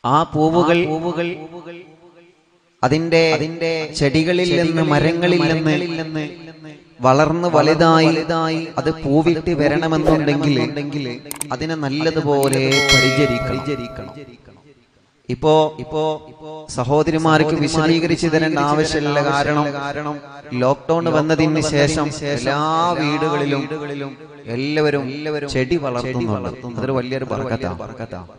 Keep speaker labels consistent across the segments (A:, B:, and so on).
A: ആ പൂവുകൾ അതിന്റെ ചെടികളിൽ നിന്ന് മരങ്ങളിൽ നിന്ന് വളർന്ന് വലുതായി അത് പൂവിട്ട് വരണമെന്നുണ്ടെങ്കിൽ അതിനെ നല്ലതുപോലെ പരിചരിക്കണം. ഇപ്പോ സഹോദരിമാർക്ക് വിശദീകരിച്ചു തരേണ്ട ആവശ്യമില്ല. കാരണം ലോക്ക്ഡൌൺ വന്നതിന് ശേഷം എല്ലാ വീടുകളിലും എല്ലാവരും ചെടി വളർത്തുന്നുണ്ട്. അതൊരു വലിയൊരു ബറകത്താണ്.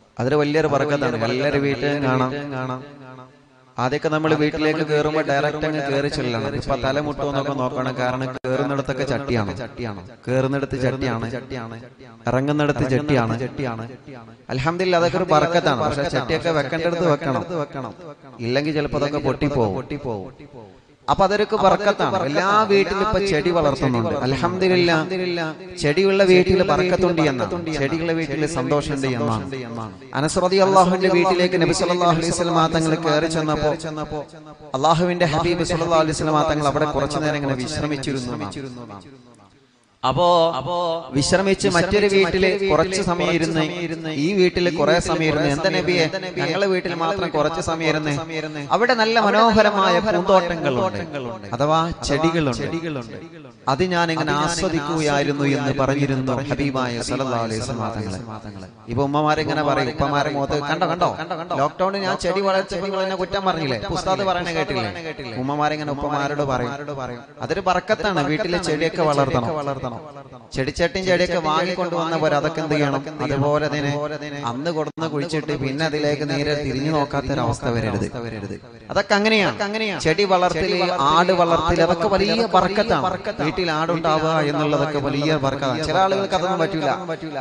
A: എല്ലാവരും വീട്ടിൽ കാണാം. ആദ്യമൊക്കെ നമ്മൾ വീട്ടിലേക്ക് കയറുമ്പോൾ ഡയറക്റ്റ് അങ്ങ് കയറി ചെല്ലണം. ഇപ്പൊ തലമുട്ടോ എന്നൊക്കെ നോക്കണം. കാരണം കയറുന്നിടത്തൊക്കെ ചട്ടിയാണ്, കയറുന്നിടത്ത് ചട്ടിയാണ്, ഇറങ്ങുന്നിടത്ത് ചട്ടിയാണ്. അൽഹംദുലില്ലാ അതൊക്കെ ഒരു ബറകത്താണ്. പക്ഷെ ചട്ടിയൊക്കെ വെക്കേണ്ടടുത്ത് വെക്കണം, ഇല്ലെങ്കിൽ ചിലപ്പോ അതൊക്കെ പൊട്ടിപ്പോവും. അപ്പൊ അതൊരു ബറകത്താണ്. എല്ലാ വീട്ടിലും ഇപ്പൊ ചെടി വളർത്തുന്നുണ്ട്. അൽഹംദുലില്ലാ ചെടിയുള്ള വീട്ടിൽ ബറകത്തുണ്ട് എന്നാണ്, ചെടിയുള്ള വീട്ടിൽ സന്തോഷമുണ്ട് എന്നാണ്. അനസ് റളിയല്ലാഹുവിന്റെ വീട്ടിലേക്ക് നബി സല്ലല്ലാഹു അലൈഹി വസല്ലം തങ്ങൾ കയറി ചെന്നപ്പോ അല്ലാഹുവിന്റെ ഹബീബ് സല്ലല്ലാഹു അലൈഹി വസല്ലം തങ്ങൾ അവിടെ കുറച്ചു നേരം ഇങ്ങനെ വിശ്രമിച്ചിരുന്നു. അപ്പോ വിശ്രമിച്ച് മറ്റൊരു വീട്ടില് കുറച്ച് സമയം ഇരുന്ന് ഈ വീട്ടില് കുറെ സമയം ഇരുന്ന്, എന്താ നബിയെ ഞങ്ങളെ വീട്ടിൽ മാത്രം കുറച്ച് സമയം ഇരുന്ന്? അവിടെ നല്ല മനോഹരമായ പൂന്തോട്ടങ്ങളുണ്ട്, അഥവാ ചെടികളുണ്ട്. അത് ഞാൻ ഇങ്ങനെ ആസ്വദിക്കുകയായിരുന്നു എന്ന് പറഞ്ഞിരുന്നു ഹബീബായ സല്ലല്ലാഹു അലൈഹി വസല്ലം തങ്ങൾ. ഇപ്പൊ ഉമ്മമാരെങ്ങനെ പറയും, ഉപ്പമാരെ മുഖത്ത് കണ്ടോ ലോക്ക്ഡൌണിൽ ഞാൻ ചെടി വളർത്തിയപ്പോൾ നിങ്ങൾ എന്നെ കുറ്റം പറഞ്ഞില്ലേ, ഉസ്താദ് പറയണ കേട്ടില്ലേ? ഉമ്മമാരെങ്ങനെ ഉപ്പമാരോട് പറയും. അതൊരു ബറകത്താണ്. വീട്ടിലെ ചെടിയൊക്കെ വളർത്തണം. ചെടിച്ചട്ടിയും ചെടിയൊക്കെ വാങ്ങിക്കൊണ്ടുവന്നവർ അതൊക്കെ എന്ത് ചെയ്യണം? അതുപോലെ തന്നെ അന്ന് കൊടുന്ന് കുഴിച്ചിട്ട് പിന്നെ അതിലേക്ക് നേരെ തിരിഞ്ഞു നോക്കാത്തൊരവസ്ഥ വരരുത്. അതൊക്കെ അങ്ങനെയാണ്. ചെടി വളർത്തല്, ആട് വളർത്തല്, അതൊക്കെ വലിയ ബറകത്താണ്. വീട്ടിൽ ആടുണ്ടാവുക എന്നുള്ളതൊക്കെ വലിയ ബറകത്താണ്. ചില ആളുകൾക്ക് അതൊന്നും പറ്റൂല.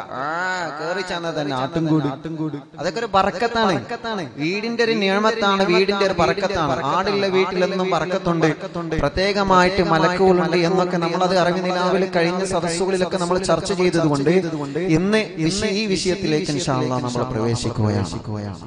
A: കേറി ചെന്നാൽ തന്നെ ആട്ടുംകൂട്, അതൊക്കെ ഒരു ബറകത്താണ്. വീടിന്റെ ഒരു നിയമത്താണ്, വീടിന്റെ ഒരു ബറകത്താണ്. ആടുള്ള വീട്ടിലെന്നും ബറകത്തുണ്ട്, പ്രത്യേകമായിട്ട് മലക്കുകളുണ്ട് എന്നൊക്കെ നമ്മളത് അറിവ് നിലാവിൽ കഴിഞ്ഞ സദസ്സുകളിലൊക്കെ നമ്മൾ ചർച്ച ചെയ്തതുകൊണ്ട് ഇന്ന് ഈ വിഷയത്തിലേക്ക് ഇൻഷാ അല്ലാഹ് നമ്മൾ പ്രവേശിക്കുകയാണ്.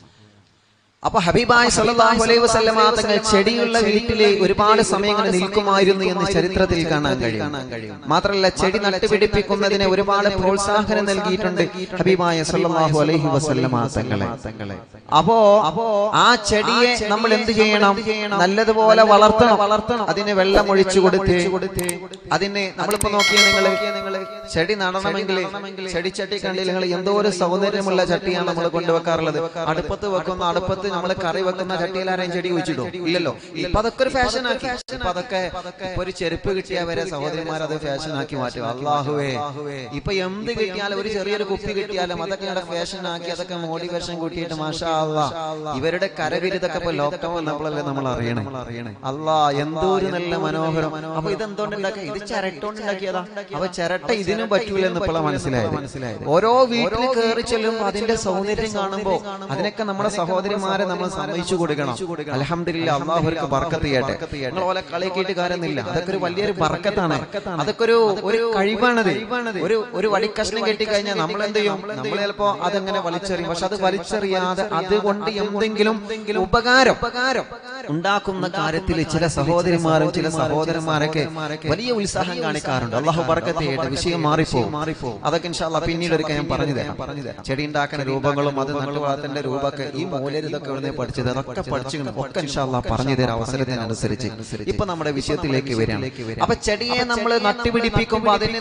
A: അപ്പൊ ഹബീബായ സല്ലല്ലാഹു അലൈഹി വസല്ലം തങ്ങൾ ചെടിയുള്ള വീട്ടിലെ ഒരുപാട് സമയങ്ങൾ നിൽക്കുമായിരുന്നു എന്ന് ചരിത്രത്തിൽ കാണാൻ കഴിയും. മാത്രമല്ല ചെടി നട്ടുപിടിപ്പിക്കുന്നതിന് ഒരുപാട് പ്രോത്സാഹനം നൽകിയിട്ടുണ്ട് ഹബീബായ സല്ലല്ലാഹു അലൈഹി വസല്ലം തങ്ങളെ. അപ്പോ ആ ചെടിയെ നമ്മൾ എന്ത് ചെയ്യണം? നല്ലതുപോലെ വളർത്തണം. അതിന് വെള്ളം ഒഴിച്ചു കൊടുത്ത് അതിന് നമ്മളിപ്പോ നോക്കിയാൽ നിങ്ങൾ ചെടി നടണമെങ്കിൽ ചെടിച്ചട്ടി കണ്ടില്ല നിങ്ങൾ, എന്തോ ഒരു സൗന്ദര്യമുള്ള ചട്ടിയാണ് നമ്മൾ കൊണ്ടുവെക്കാറുള്ളത്. അടുപ്പത്ത് വെക്കുന്ന, അടുപ്പത്ത് നമ്മൾ കറി വെക്കുന്ന ചട്ടിയിൽ ആരെയും ചെടി കുഴിച്ചിടും? ഇല്ലല്ലോ. ഇപ്പൊ അതൊക്കെ ഒരു ഫാഷൻ ആക്കി. ഇപ്പൊ അതൊക്കെ ഒരു ചെരുപ്പ് കിട്ടിയാൽ വരെ സഹോദരിമാർ അത് ഫാഷൻ ആക്കി മാറ്റും. അല്ലാഹുവേ, ഇപ്പൊ എന്ത് കിട്ടിയാലും ഒരു ചെറിയൊരു കുപ്പി കിട്ടിയാലും അതൊക്കെ ഫാഷൻ ആക്കി, അതൊക്കെ മോട്ടിവേഷൻ കൂട്ടിയിട്ട് മാഷാ അല്ലാഹ് ഇവരുടെ കരവിരുതൊക്കെ ഇപ്പൊ ലോക്ക്ഡൌൺ വന്നപ്പോഴല്ലേ നമ്മൾ അറിയണേ. അല്ലാഹ് എന്തോ ഒരു നല്ല മനോഹരം. അപ്പൊ ഇതെന്തുകൊണ്ട് ഉണ്ടാക്കിയ? ഇത് ചിരട്ടോണ്ട് ഉണ്ടാക്കിയതാ. അപ്പൊ ചിരട്ട ഇതിനും പറ്റൂല എന്ന് ഇപ്പോഴാണ് മനസ്സിലായത്. ഓരോ വീട്ടിൽ കയറി ചെല്ലുമ്പോ അതിന്റെ സൗന്ദര്യം കാണുമ്പോ അതിനൊക്കെ നമ്മുടെ സഹോദരിമാരെ നമ്മൾ സമ്മതിച്ചു കൊടുക്കണം. അൽഹംദുലില്ലാ അല്ലാഹു അവർക്ക് ബർക്കത്ത് ചെയ്യട്ടെ. നിങ്ങൾ ഓലെ കളിയാക്കിയിട്ട് കാര്യമില്ല. അതൊക്കെ ഒരു വലിയൊരു ബർക്കത്താണ്. അതൊക്കെ ഒരു കഴിവാണത്. ഒരു വടിക്കഷ്ണം കെട്ടിക്കഴിഞ്ഞാൽ നമ്മൾ എന്ത് ചെയ്യും? നമ്മൾ ചിലപ്പോ അതെങ്ങനെ വലിച്ചെറിയും. പക്ഷെ അത് വലിച്ചെറിയാതെ അതുകൊണ്ട് എന്തെങ്കിലും ഉപകാരം ഉണ്ടാക്കുന്ന കാര്യത്തിൽ ചില സഹോദരിമാരും ചില സഹോദരന്മാരൊക്കെ വലിയ ഉത്സാഹം കാണിക്കാറുണ്ട്. അല്ലാഹു ബർക്കത്ത് ചെയ്യട്ടെ. വിഷയം മാറിപ്പോവും. അതൊക്കെ ഇൻഷാ അല്ലാഹ് പിന്നീട് ഒരിക്കൽ ഞാൻ പറഞ്ഞു തരാം. ചെടി ഉണ്ടാക്കുന്ന രൂപങ്ങളും അത് നട്ടുവളത്തിന്റെ രൂപമൊക്കെ ഈ മൂലര് ഇതൊക്കെ ഇവിടെ പഠിച്ചത് അതൊക്കെ പഠിച്ചിട്ടുണ്ട്. ഒക്കെ ഇൻഷാ അല്ലാഹ് പറഞ്ഞു തരാം അവസരത്തിനനുസരിച്ച്. ഇപ്പൊ നമ്മുടെ വിഷയത്തിലേക്ക് വരികയാണ്. അപ്പൊ ചെടിയെ നമ്മൾ നട്ടുപിടിപ്പിക്കുമ്പോൾ അതിന്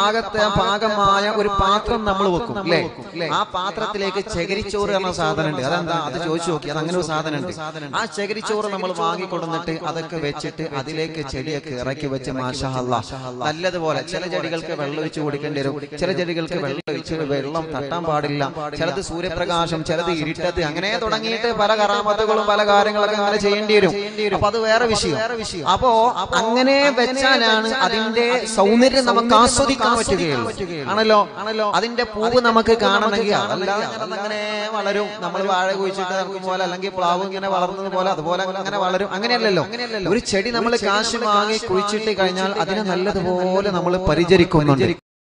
A: പാകമായ ഒരു പാത്രം നമ്മൾ വെക്കും അല്ലേ? ആ പാത്രത്തിലേക്ക് ചകിരിച്ചോറ് എന്ന സാധനം ഉണ്ട്. അതെന്താ? അത് ചോദിച്ചു നോക്കി. അത് അങ്ങനെ ഒരു സാധനം ഉണ്ട്. ആ ചകിരിച്ചോറ് നമ്മൾ വാങ്ങിക്കൊടുന്നിട്ട് അതൊക്കെ വെച്ചിട്ട് അതിലേക്ക് ചെടിയൊക്കെ ഇറക്കി വെച്ച് മാഷാ അല്ലാഹ് നല്ലതുപോലെ. ചില ചെടികൾക്ക് വെള്ളം ഒഴിച്ച് കൊടുക്കേണ്ടി വരും, ചില ചെടികൾക്ക് വെള്ളം തട്ടാൻ പാടില്ല, ചിലത് സൂര്യപ്രകാശം, ചിലത് ഇരുട്ടത്ത്, അങ്ങനെ തുടങ്ങിയിട്ട് പല കറാമത്തുകളും പല കാര്യങ്ങളൊക്കെ അങ്ങനെ ചെയ്യേണ്ടി വരും. അപ്പൊ അത് വേറെ വിഷയം. അപ്പോ അങ്ങനെ വെച്ചാലാണ് അതിന്റെ സൗന്ദര്യം നമുക്ക് ആസ്വദിക്കാൻ പറ്റുകയുള്ളൂ. ആണല്ലോ. അതിന്റെ പൂവ് നമുക്ക് കാണണമെങ്കിൽ അതല്ലാതെ അങ്ങനെ വളരും. നമ്മൾ വാഴ കുഴിച്ചിട്ട് നമുക്ക് പോലെ അല്ലെങ്കിൽ പ്ലാവ് ഇങ്ങനെ വളർന്നത് പോലെ അതുപോലെ അങ്ങനെ വളരും. അങ്ങനെയല്ലല്ലോ. ഒരു ചെടി നമ്മൾ കാശ് വാങ്ങി കുഴിച്ചിട്ട് കഴിഞ്ഞാൽ അതിനെ നല്ലതുപോലെ നമ്മൾ പരിചരിക്കുന്നുണ്ട്.